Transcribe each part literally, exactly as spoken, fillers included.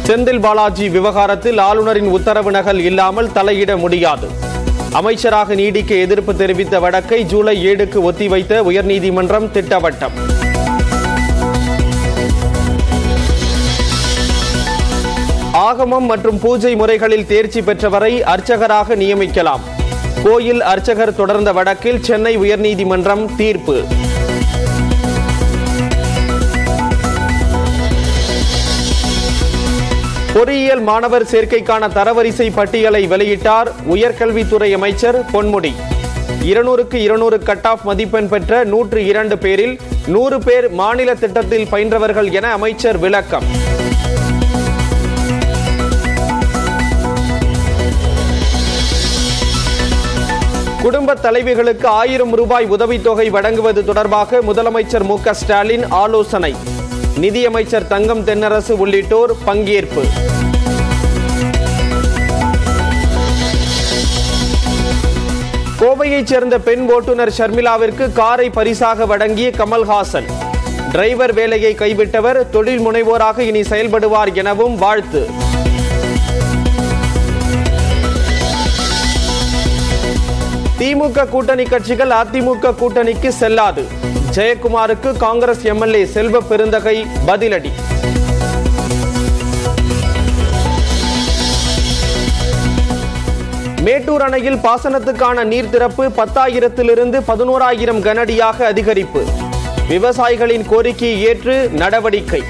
செந்தில் பாலாஜி விவகாரத்தில் ஆளுநரின் உத்தரவு நகல் இல்லாமல் தலையிட முடியாது. அமைச்சராக நீடிக்க எதிர்ப்பு தெரிவித்த வழக்கை ஜூலை ஏழுக்கு ஒத்திவைத்த உயர்நீதிமன்றம் திட்டவட்டம். ஆகமம் மற்றும் பூஜை முறைகளில் தேர்ச்சி பெற்றவரை அர்ச்சகராக நியமிக்கலாம். கோயில் அர்ச்சகர் தொடர்ந்த வழக்கில் சென்னை உயர்நீதிமன்றம் தீர்ப்பு. பொறியியல் மாணவர் சேர்க்கைக்கான தரவரிசை பட்டியலை வெளியிட்டார் உயர்கல்வித்துறை அமைச்சர் பொன்முடி. இருநூறுக்கு இருநூறு கட் ஆஃப் மதிப்பெண் பெற்ற நூற்று இரண்டு பேரில் நூறு பேர் மாநில திட்டத்தில் பயின்றவர்கள் என அமைச்சர் விளக்கம். குடும்ப தலைவிகளுக்கு ஆயிரம் ரூபாய் உதவித்தொகை வழங்குவது தொடர்பாக முதலமைச்சர் மு க ஸ்டாலின் ஆலோசனை. நிதியமைச்சர் தங்கம் தென்னரசு உள்ளிட்டோர் பங்கேற்பு. கோவையைச் சேர்ந்த பெண் ஓட்டுநர் ஷர்மிளாவிற்கு காரை பரிசாக வழங்கிய கமல்ஹாசன். டிரைவர் வேலையை கைவிட்டவர் தொழில் முனைவோராக இனி செயல்படுவார் எனவும் வாழ்த்து. திமுக கூட்டணி கட்சிகள் அதிமுக கூட்டணிக்கு செல்லாது. ஜெயக்குமாருக்கு காங்கிரஸ் எம்எல்ஏ செல்வ பெருந்தகை பதிலடி. மேட்டூர் அணையில் பாசனத்துக்கான நீர் திறப்பு பத்தாயிரத்திலிருந்து பதினோராயிரம் கனஅடியாக அதிகரிப்பு. விவசாயிகளின் கோரிக்கையை ஏற்று நடவடிக்கை.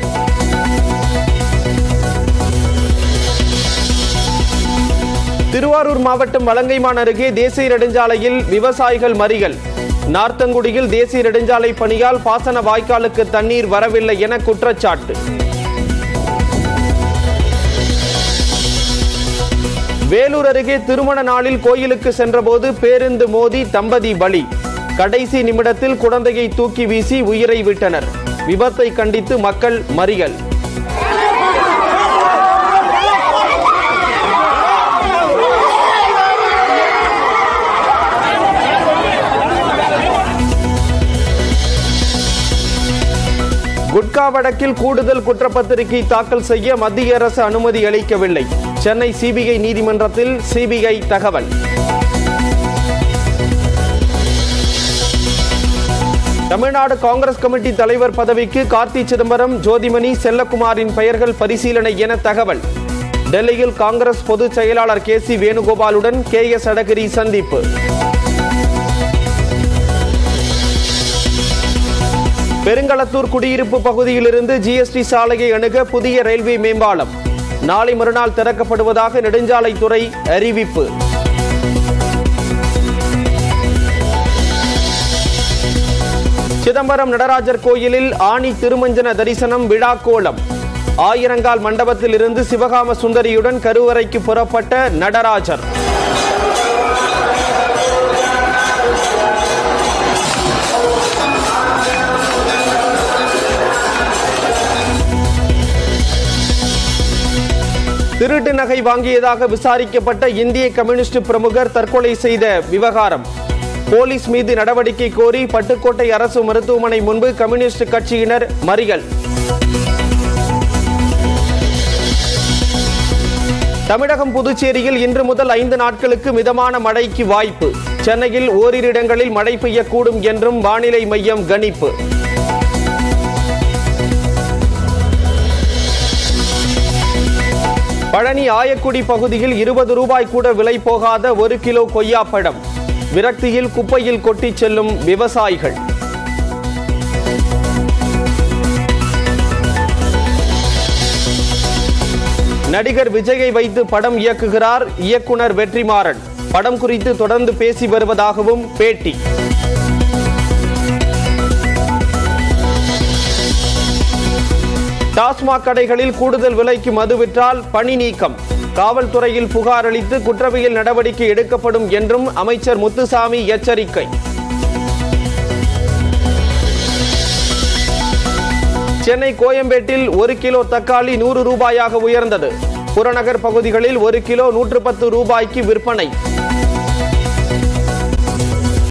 திருவாரூர் மாவட்டம் வலங்கைமான் அருகே தேசிய நெடுஞ்சாலையில் விவசாயிகள் மறியல். நார்த்தங்குடியில் தேசிய நெடுஞ்சாலை பணியால் பாசன வாய்க்காலுக்கு தண்ணீர் வரவில்லை என குற்றச்சாட்டு. வேலூர் அருகே திருமண நாளில் கோயிலுக்கு சென்றபோது பேருந்து மோதி தம்பதி பலி. கடைசி நிமிடத்தில் குழந்தையை தூக்கி வீசி உயிரை விட்டனர். விபத்தை கண்டித்து மக்கள் மறியல். குட்கா வழக்கில் கூடுதல் குற்றப்பத்திரிகை தாக்கல் செய்ய மத்திய அரசு அனுமதி அளிக்கவில்லை. சென்னை சிபிஐ நீதிமன்றத்தில் சிபிஐ தகவல். தமிழ்நாடு காங்கிரஸ் கமிட்டி தலைவர் பதவிக்கு கார்த்தி சிதம்பரம், ஜோதிமணி, செல்லக்குமாரின் பெயர்கள் பரிசீலனை என தகவல். டெல்லியில் காங்கிரஸ் பொதுச் செயலாளர் கே சி வேணுகோபாலுடன் கே எஸ் அழகிரி சந்திப்பு. பெருங்களத்தூர் குடியிருப்பு பகுதியிலிருந்து ஜிஎஸ்டி சாலையை அணுக புதிய ரயில்வே மேம்பாலம் நாளை மறுநாள் திறக்கப்படுவதாக நெடுஞ்சாலைத்துறை அறிவிப்பு. சிதம்பரம் நடராஜர் கோயிலில் ஆணி திருமஞ்சன தரிசனம் விழா கோலம். ஆயிரங்கால் மண்டபத்தில் இருந்து சிவகாம சுந்தரியுடன் கருவறைக்கு புறப்பட்ட நடராஜர். திருட்டு நகை வாங்கியதாக விசாரிக்கப்பட்ட இந்திய கம்யூனிஸ்ட் பிரமுகர் தற்கொலை செய்த விவகாரம். போலீஸ் மீது நடவடிக்கை கோரி பட்டுக்கோட்டை அரசு மருத்துவமனை முன்பு கம்யூனிஸ்ட் கட்சியினர் மறியல். தமிழகம் புதுச்சேரியில் இன்று முதல் ஐந்து நாட்களுக்கு மிதமான மழைக்கு வாய்ப்பு. சென்னையில் ஓரிரு இடங்களில் மழை பெய்யக்கூடும் என்றும் வானிலை மையம் கணிப்பு. பழனி ஆயக்குடி பகுதியில் இருபது ரூபாய் கூட விலை போகாத ஒரு கிலோ கொய்யாப்பழம். விரக்தியில் குப்பையில் கொட்டி செல்லும் விவசாயிகள். நடிகர் விஜயை வைத்து படம் இயக்குகிறார் இயக்குனர் வெற்றிமாறன். படம் குறித்து தொடர்ந்து பேசி வருவதாகவும் பேட்டி. டாஸ்மாக் கடைகளில் கூடுதல் விலைக்கு மது விற்றால் பணி நீக்கம். காவல்துறையில் புகார் அளித்து குற்றவியல் நடவடிக்கை எடுக்கப்படும் என்றும் அமைச்சர் முத்துசாமி எச்சரிக்கை. சென்னை கோயம்பேட்டில் ஒரு கிலோ தக்காளி நூறு ரூபாயாக உயர்ந்தது. புறநகர் பகுதிகளில் ஒரு கிலோ நூற்று பத்து ரூபாய்க்கு விற்பனை.